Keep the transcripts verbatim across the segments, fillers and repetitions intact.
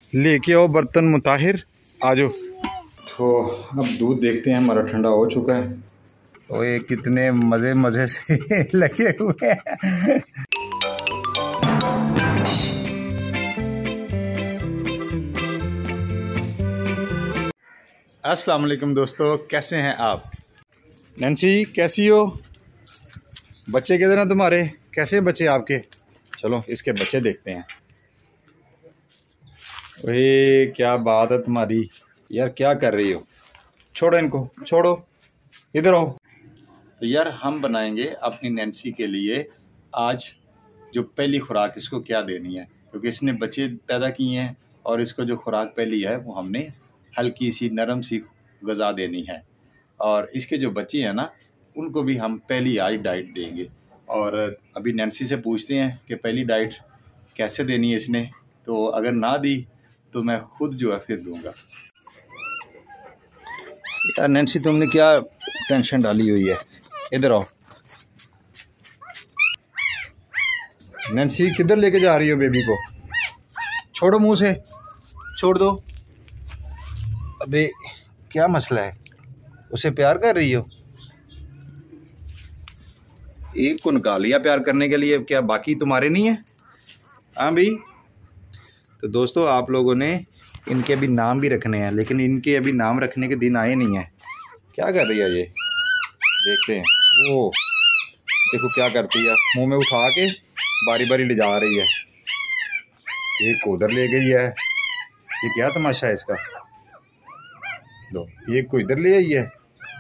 लेके आओ बर्तन मुताहिर, आ जाओ। तो अब दूध देखते हैं, हमारा ठंडा हो चुका है। ओए कितने मज़े मज़े से लगे हुए हैं। अस्सलाम वालेकुम दोस्तों, कैसे हैं आप? नैन्सी कैसी हो? बच्चे किधर हैं तुम्हारे? कैसे हैं बच्चे आपके? चलो इसके बच्चे देखते हैं। ओए क्या बात है तुम्हारी यार, क्या कर रही हो? छोड़ो इनको, छोड़ो, इधर आओ। तो यार हम बनाएंगे अपनी नैन्सी के लिए आज जो पहली खुराक इसको क्या देनी है, क्योंकि इसने बच्चे पैदा किए हैं और इसको जो खुराक पहली है वो हमने हल्की सी नरम सी ग़िज़ा देनी है। और इसके जो बच्चे हैं ना, उनको भी हम पहली आज डाइट देंगे। और अभी नैन्सी से पूछते हैं कि पहली डाइट कैसे देनी है इसने, तो अगर ना दी तो मैं खुद जो है फिर दूंगा। यार नैन्सी तुमने क्या टेंशन डाली हुई है? इधर आओ। नैन्सी किधर लेके जा रही हो बेबी को? छोड़ो, मुंह से छोड़ दो। अबे क्या मसला है? उसे प्यार कर रही हो? एक को निकाल लिया प्यार करने के लिए, क्या बाकी तुम्हारे नहीं है? हाँ भाई। तो दोस्तों आप लोगों ने इनके अभी नाम भी रखने हैं, लेकिन इनके अभी नाम रखने के दिन आए नहीं हैं। क्या कर रही है ये? देखते हैं। ओ देखो क्या करती है, मुंह में उठा के बारी बारी ले जा रही है। एक को उधर ले गई है, ये क्या तमाशा है इसका? दो, एक को इधर ले आई है।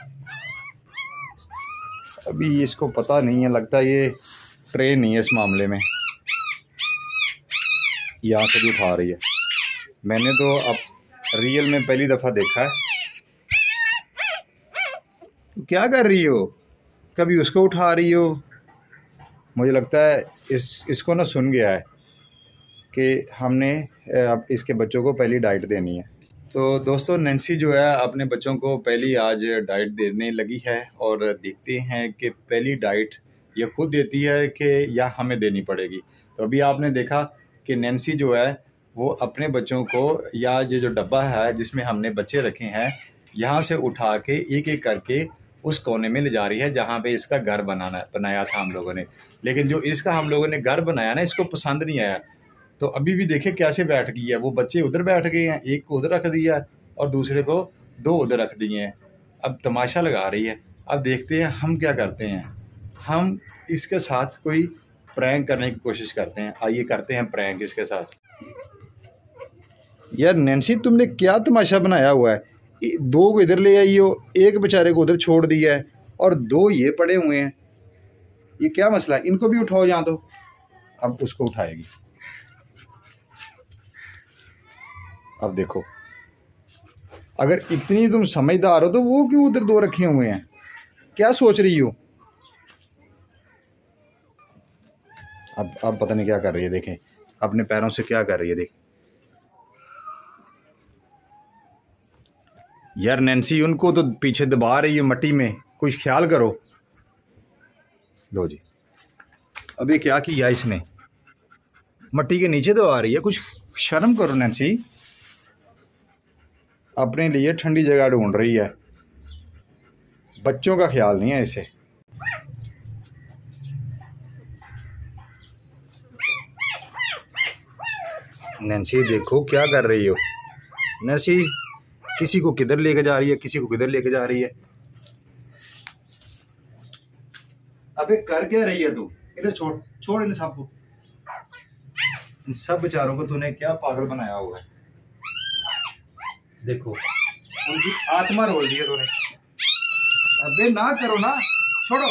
अभी इसको पता नहीं है, लगता है ये ट्रेन नहीं है इस मामले में। यहाँ से भी उठा रही है। मैंने तो अब रियल में पहली दफ़ा देखा है। क्या कर रही हो? कभी उसको उठा रही हो। मुझे लगता है इस इसको ना सुन गया है कि हमने अब इसके बच्चों को पहली डाइट देनी है। तो दोस्तों नैन्सी जो है अपने बच्चों को पहली आज डाइट देने लगी है, और देखते हैं कि पहली डाइट ये खुद देती है कि या हमें देनी पड़ेगी। तो अभी आपने देखा कि नैन्सी जो है वो अपने बच्चों को, या ये जो डब्बा है जिसमें हमने बच्चे रखे हैं, यहाँ से उठा के एक एक करके उस कोने में ले जा रही है जहाँ पे इसका घर बनाना बनाया था हम लोगों ने। लेकिन जो इसका हम लोगों ने घर बनाया ना, इसको पसंद नहीं आया। तो अभी भी देखे कैसे बैठ गई है। वो बच्चे उधर बैठ गए हैं, एक को उधर रख दिया है और दूसरे को दो उधर रख दिए हैं। अब तमाशा लगा रही है। अब देखते हैं हम क्या करते हैं। हम इसके साथ कोई प्रैंक करने की कोशिश करते हैं। आइए करते हैं प्रैंक इसके साथ। यार नैन्सी तुमने क्या तमाशा बनाया हुआ है? दो को इधर ले आई हो, एक बेचारे को उधर छोड़ दिया है और दो ये पड़े हुए हैं। ये क्या मसला है? इनको भी उठाओ यहाँ। तो अब उसको उठाएगी। अब देखो, अगर इतनी तुम समझदार हो तो वो क्यों उधर दो रखे हुए हैं? क्या सोच रही हो? अब अब पता नहीं क्या कर रही है। देखें अपने पैरों से क्या कर रही है। देख यार नैन्सी, उनको तो पीछे दबा रही है मट्टी में, कुछ ख्याल करो। लो जी, अभी क्या किया इसने? मट्टी के नीचे दबा रही है। कुछ शर्म करो नैन्सी। अपने लिए ठंडी जगह ढूंढ रही है, बच्चों का ख्याल नहीं है इसे। नैन्सी देखो क्या कर रही हो। नैन्सी किसी को किधर लेके जा रही है, किसी को किधर लेके जा रही है। अबे कर क्या रही है तू? इधर छोड़, छोड़ इन सबको। इन सब बेचारों को तूने क्या पागल बनाया हुआ है। देखो उनकी आत्मा रोल दी है तूने। अबे ना करो ना, छोड़ो।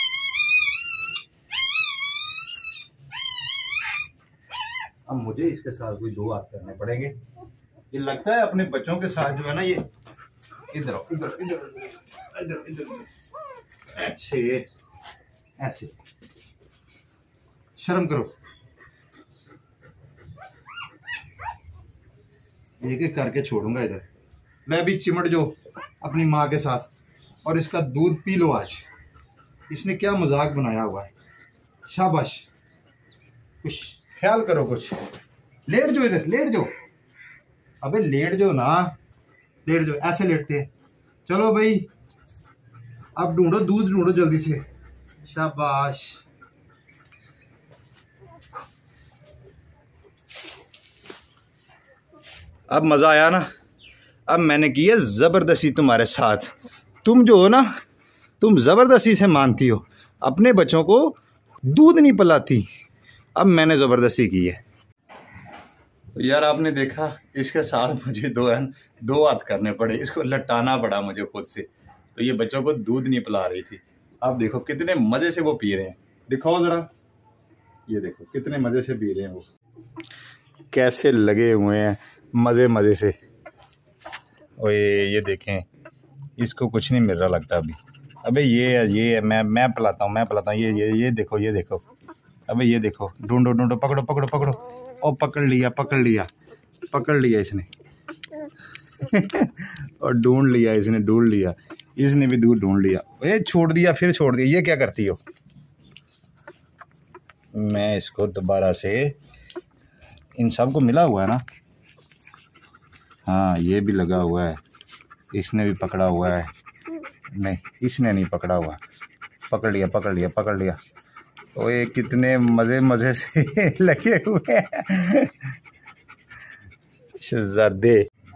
अब मुझे इसके साथ कोई दो हाथ करने पड़ेंगे। ये लगता है अपने बच्चों के साथ जो है ना, ये इधर आओ, इधर इधर इधर इधर अच्छे ऐसे। शर्म करो। एक एक करके छोड़ूंगा इधर। मैं भी चिमट जो अपनी माँ के साथ, और इसका दूध पी लो आज। इसने क्या मजाक बनाया हुआ है। शाबाश, कुछ ख्याल करो, कुछ लेट जो इधर, लेट जो। अबे लेट जो ना, लेट जो, ऐसे लेटते हैं। चलो भाई अब ढूंढो, दूध ढूंढो जल्दी से। शाबाश। अब मजा आया ना। अब मैंने की है जबरदस्ती तुम्हारे साथ। तुम जो हो ना, तुम जबरदस्ती से मानती हो, अपने बच्चों को दूध नहीं पिलाती। अब मैंने जबरदस्ती की है। तो यार आपने देखा, इसके साथ मुझे दो दो हाथ करने पड़े, इसको लटाना पड़ा मुझे खुद से। तो ये बच्चों को दूध नहीं पिला रही थी। आप देखो कितने मजे से वो पी रहे हैं, दिखाओ जरा, ये देखो कितने मजे से पी रहे हैं वो, कैसे लगे हुए हैं मजे मजे से। और ये ये देखें, इसको कुछ नहीं मिल रहा लगता अभी। अबे ये है ये है, मैं मैं पिलाता हूँ मैं पिलाता हूँ ये ये ये देखो ये देखो। अबे ये देखो, ढूंढो ढूंढो, पकड़ो पकड़ो पकड़ो। और पकड़ लिया पकड़ लिया पकड़ लिया इसने और ढूंढ लिया इसने, ढूंढ लिया इसने भी दूध ढूंढ लिया। ये छोड़ दिया, फिर छोड़ दिया। ये क्या करती हो? मैं इसको दोबारा से, इन सब को मिला हुआ है ना। हाँ ये भी लगा हुआ है, इसने भी पकड़ा हुआ है। नहीं इसने नहीं पकड़ा हुआ, पकड़ लिया पकड़ लिया पकड़ लिया। ओए कितने मज़े मज़े से लगे हुए हैं शहजादे।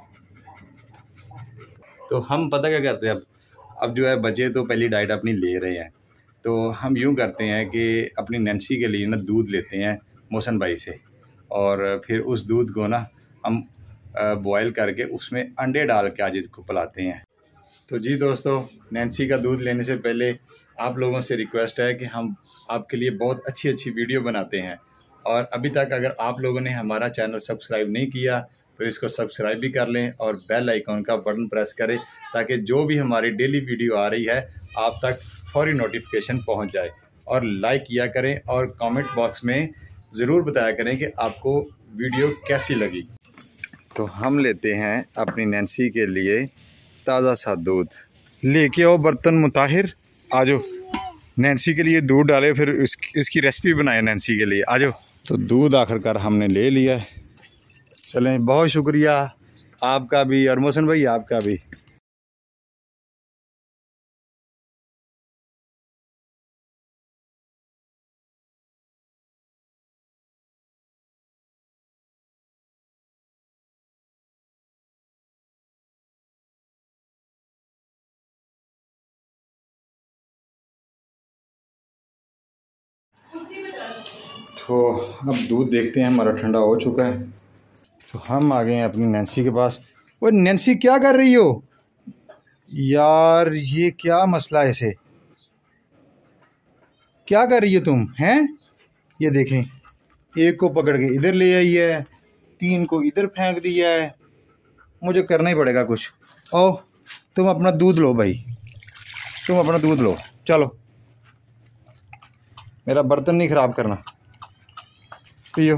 तो हम पता क्या करते हैं, अब अब जो है बच्चे तो पहली डाइट अपनी ले रहे हैं। तो हम यूँ करते हैं कि अपनी नैन्सी के लिए ना दूध लेते हैं मोहसन भाई से, और फिर उस दूध को ना हम बॉयल करके उसमें अंडे डाल के आज इसको पिलाते हैं। तो जी दोस्तों, नैन्सी का दूध लेने से पहले आप लोगों से रिक्वेस्ट है कि हम आपके लिए बहुत अच्छी अच्छी वीडियो बनाते हैं, और अभी तक अगर आप लोगों ने हमारा चैनल सब्सक्राइब नहीं किया तो इसको सब्सक्राइब भी कर लें और बेल आइकॉन का बटन प्रेस करें, ताकि जो भी हमारी डेली वीडियो आ रही है आप तक फौरी नोटिफिकेशन पहुंच जाए। और लाइक किया करें और कमेंट बॉक्स में ज़रूर बताया करें कि आपको वीडियो कैसी लगी। तो हम लेते हैं अपनी नैन्सी के लिए ताज़ा सा दूध। लेके आओ बर्तन मुताहिर, आ जाओ। नैन्सी के लिए दूध डाले, फिर इस, इसकी रेसिपी बनाए नैन्सी के लिए, आ जाओ। तो दूध आखिरकार हमने ले लिया है। चलें, बहुत शुक्रिया आपका भी और मोहसन भाई आपका भी। तो अब दूध देखते हैं, हमारा ठंडा हो चुका है। तो हम आ गए हैं अपनी नैन्सी के पास। वो नैन्सी क्या कर रही हो यार? ये क्या मसला है इसे? क्या कर रही हो तुम हैं? ये देखें, एक को पकड़ के इधर ले आई है, तीन को इधर फेंक दिया है। मुझे करना ही पड़ेगा कुछ। ओ तुम अपना दूध लो भाई, तुम अपना दूध लो, चलो मेरा बर्तन नहीं ख़राब करना। पियो।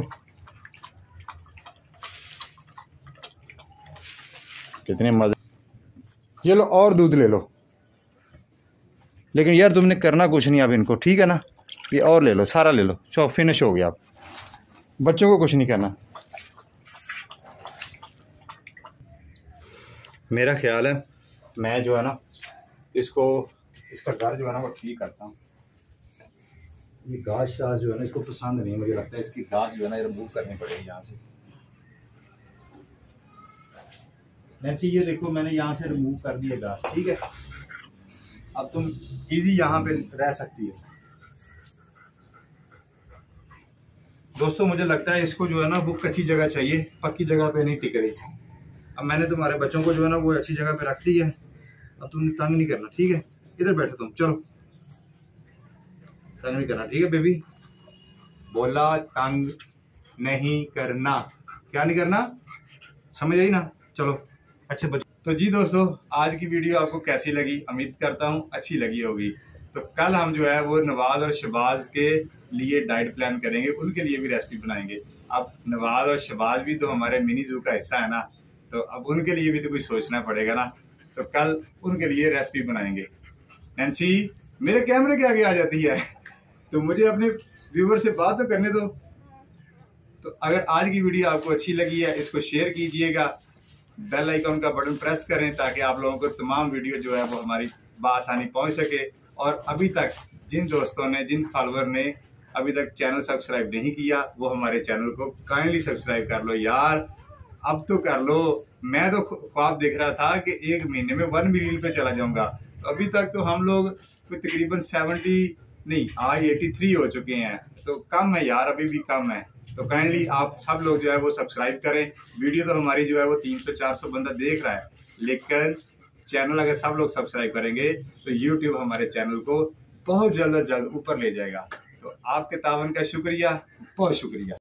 कितने मज़े। ये लो और दूध ले लो। लेकिन यार तुमने करना कुछ नहीं अब इनको, ठीक है ना? ये और ले लो, सारा ले लो। चलो फिनिश हो गया। अब बच्चों को कुछ नहीं करना। मेरा ख्याल है मैं जो है ना इसको, इसका घर जो है ना वो ठीक करता हूँ। ये घास शास जो है ना इसको पसंद नहीं, मुझे लगता है इसकी घास जो है ना रिमूव करनी पड़ेगी यहाँ से। नैन्सी ये देखो, मैंने यहाँ से रिमूव कर दिया घास, ठीक है? अब तुम इजी यहाँ पे रह सकती हो। दोस्तों मुझे लगता है इसको जो है ना वो कच्ची जगह चाहिए, पक्की जगह पे नहीं टिक रही। अब मैंने तुम्हारे बच्चों को जो है ना वो अच्छी जगह पे रख दी है। अब तुमने तंग नहीं करना, ठीक है? इधर बैठो तुम, चलो तंग नहीं करना, ठीक है बेबी? बोला तंग नहीं करना। क्या नहीं करना, समझ आई ना? चलो अच्छे बच्चों। तो जी दोस्तों, आज की वीडियो आपको कैसी लगी? उम्मीद करता हूँ अच्छी लगी होगी। तो कल हम जो है वो नवाज और शहबाज के लिए डाइट प्लान करेंगे, उनके लिए भी रेसिपी बनाएंगे। अब नवाज और शहबाज भी तो हमारे मिनी जू का हिस्सा है ना, तो अब उनके लिए भी तो कुछ सोचना पड़ेगा ना। तो कल उनके लिए रेसिपी बनाएंगे। नैन्सी मेरे कैमरे के आगे आ जाती है, तो मुझे अपने व्यूवर से बात तो करने दो। तो अगर आज की वीडियो आपको अच्छी लगी है, इसको शेयर कीजिएगा बेल आइकन का बटन प्रेस करें ताकि आप लोगों को तमाम वीडियो जो है वो हमारी बआसानी पहुंच सके। और अभी तक जिन दोस्तों ने, जिन फॉलोअर ने अभी तक चैनल सब्सक्राइब नहीं किया, वो हमारे चैनल को काइंडली सब्सक्राइब कर लो यार, अब तो कर लो। मैं तो ख्वाब देख रहा था कि एक महीने में वन मिलियन पे चला जाऊंगा, तो अभी तक तो हम लोग कोई तकरीबन सेवेंटी नहीं आज एटी थ्री हो चुके हैं, तो कम है यार, अभी भी कम है। तो काइंडली आप सब लोग जो है वो सब्सक्राइब करें। वीडियो तो हमारी जो है वो तीन सौ चार सौ बंदा देख रहा है, लेकिन चैनल अगर सब लोग सब्सक्राइब करेंगे तो यूट्यूब हमारे चैनल को बहुत जल्द जल्द ऊपर ले जाएगा। तो आपके तावन का शुक्रिया, बहुत शुक्रिया।